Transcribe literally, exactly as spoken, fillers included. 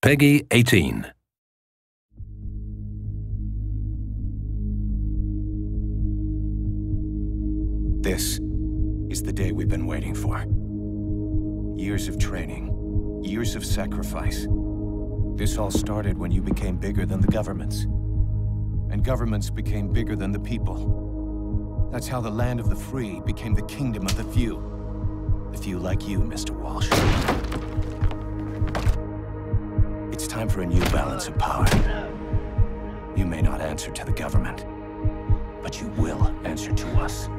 Peggy eighteen. This is the day we've been waiting for. Years of training, years of sacrifice. This all started when you became bigger than the governments. And governments became bigger than the people. That's how the land of the free became the kingdom of the few. The few like you, Mister Walsh. It's time for a new balance of power. You may not answer to the government, but you will answer to us.